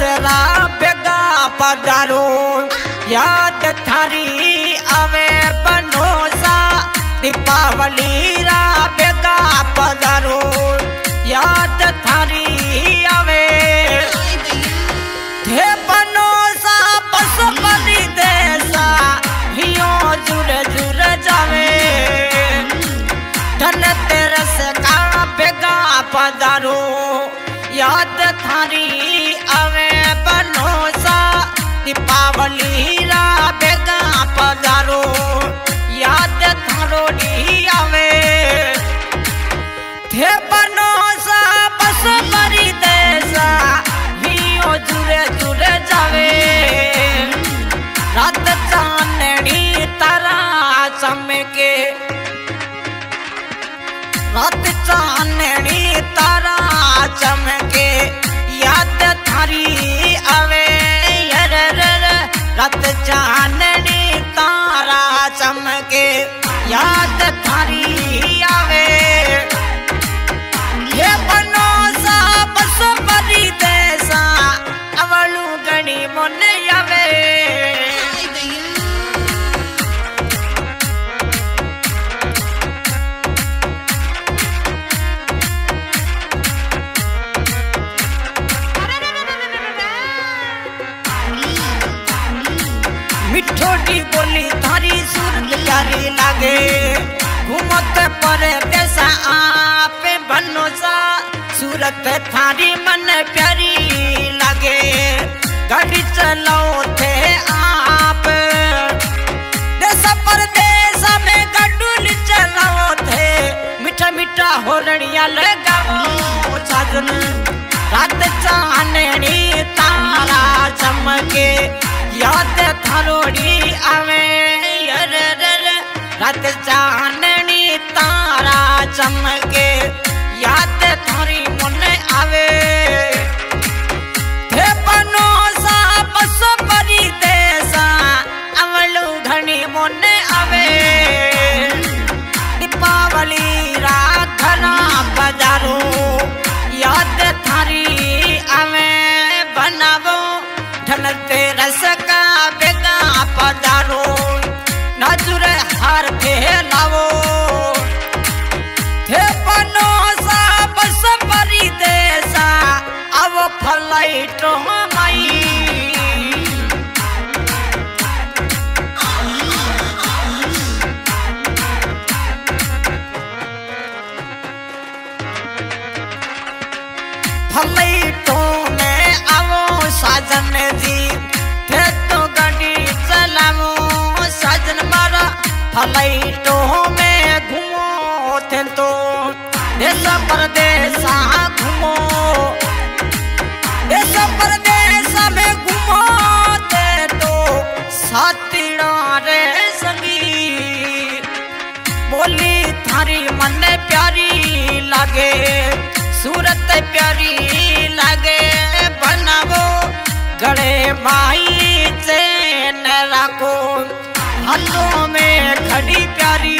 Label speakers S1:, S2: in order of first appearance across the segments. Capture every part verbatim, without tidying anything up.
S1: दशहरा बेगा पधारो याद थारी आवे बनोसा दीपावली रा बेगा पधारो याद थारी आवे थे बनोसा पशु बलि देसा हियो जुर जुर जावे धन तेरस का बेगा पधारो याद थारी आवे बनोसा दीपावली रा बेगा पधारो याद थारोड़ी आवे थे बनोसा बसो मरी देसा हियो जुरे जुरे जावे रात चांदनी तारा चमके रात चांदनी तारा चमके याद थारी आवे रात चांदनी तारा चमके याद थारी आवे ये बनोसा बसो बलि देसा अवलू गणी मन आवे मिठोटी बोली थारी सूरत प्यारी लागे घूमत पर देसा आप बनोसा सूरत थारी मन प्यारी लागे गाड़ी चलाओ थे आप देश परदेश में गडुल चलाओ थे मीठा मीठा होरड़िया लगाओ साजन रात चांदनी तारा चमके याद थारोड़ी आवे रात चांदनी तारा चमके याद थारी मन आवे थे बनोसा बसो बलि देसा अवलू घनी मन आवे दीपावली रा घना बजारो याद थारी आवे बनावो धन तेरस का बेगा पधारो नाजुर हार फैलावो थे बनोसा बस बलि देसा अब फ्लाइट माई फ्लाइटों में आवो साजन जी थे तो गाड़ी चलावो साजन मारा फ्लाइटों में घूमो थे तो देश परदेसा घूमो देश परदेश में घूमो थे तो साथीड़ा रे संगी बोली थारी मन प्यारी लागे सूरत प्यारी लागे बनावो गड़े माई चैन राखो हाथों में खड़ी प्यारी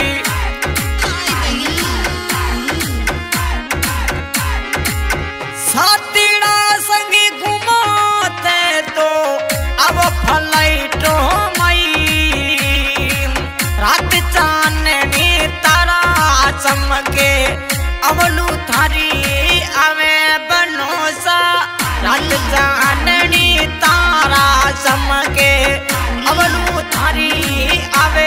S1: साथीड़ा संगी घूमो थे तो अब फ्लाइटो मई रात चांदनी तारा चमके अवलू थारी आवे बनोसा रात चांदनी तारा चमके अवलू थारी आवे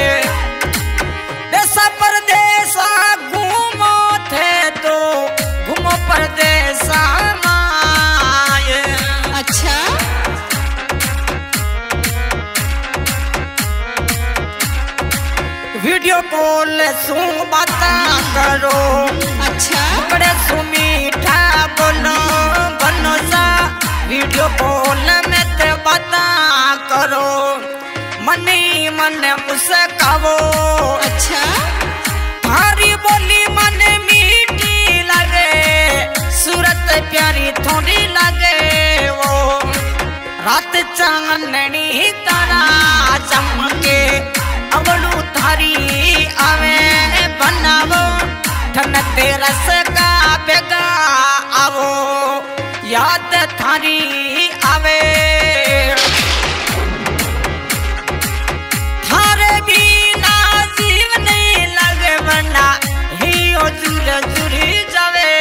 S1: देशा परदेसा घूमो थे तो घूमो परदेसा माए
S2: अच्छा
S1: वीडियो कॉल सु बाता करो
S2: अच्छा
S1: बड़े सुमीठा बोलो बनोसा वीडियो कॉल में ते बाता करो मनी मन मुस्कावो
S2: अच्छा
S1: थारी बोली मन मीठी लगे सूरत प्यारी थोड़ी लगे वो रात चांदनी तारा चमके अवलू थारी आवे बनावो धन तेरस का बेगा आवो याद थारी आवे थारे बिना जीव नहीं लगे बना ही जुर जुरी जावे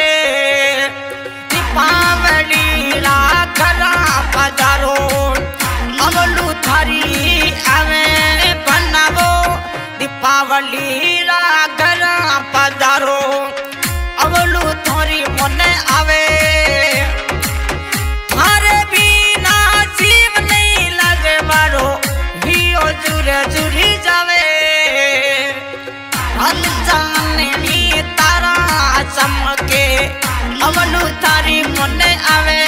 S1: दीपावली ला घरा पधारो अवलू थारी आवे बनावो दीपावली ला घरा पधारो अवलू थारी मने आवे थारे बिना जीव नहीं लगे मारो हियो जुरे जुरी जावे हल चांदनी तारा चमके अवलू थारी मने आवे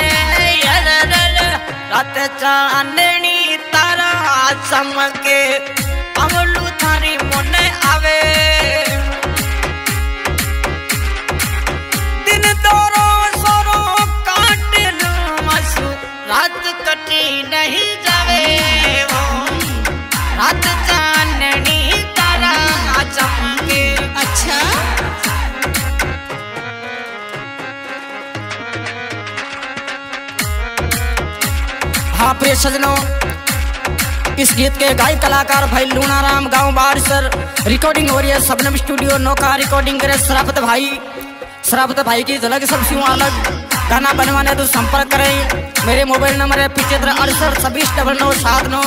S1: रात चांदनी तारा चमके अवलू थारी मने आवे दिन तोरो सोरो काट लू मसू रात कटी नहीं जावे वो रात चांदनी तारा चमके।
S2: अच्छा
S1: हाँ प्रिय सजनों, इस गीत के गायक कलाकार भाई लूनाराम गांव बारसर रिकॉर्डिंग हो रही है सबनम स्टूडियो नौका रिकॉर्डिंग करे सराफत भाई सराफत भाई की झलक सबसे अलग गाना बनवाने तो संपर्क करें। मेरे मोबाइल नंबर है पिछहत्तर अड़सठ छब्बीस डबल नौ सात नौ।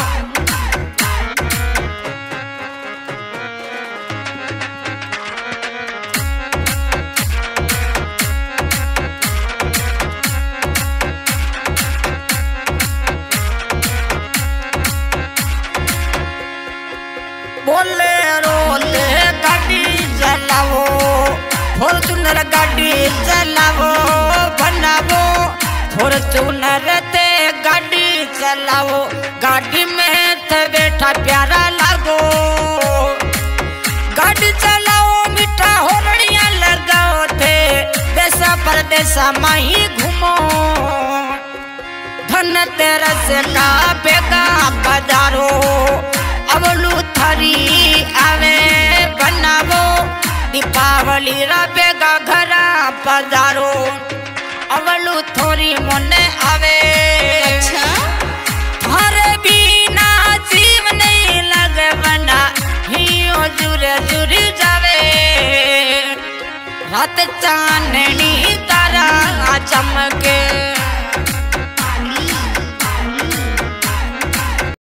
S1: बोले रोते गाड़ी चलावो फॉर्चूनर गाड़ी चलावो बनावो फॉर्चूनर ते गाड़ी चलावो गाड़ी में थे बैठा प्यारा लागो गाड़ी चलाओ मीठा होरड़ियां लगाओ थे देशा परदेशा माही घूमो धन तेरस का बेगा बजारो अवलू थारी आवे बनावो दीपावली रा बेगा घरा पधारो अवलू थोरी मने आवे।
S2: अच्छा
S1: थारे बिना जीव नहीं लगे बना हियो जुरे जुरी जावे रात चांदनी तारा चमके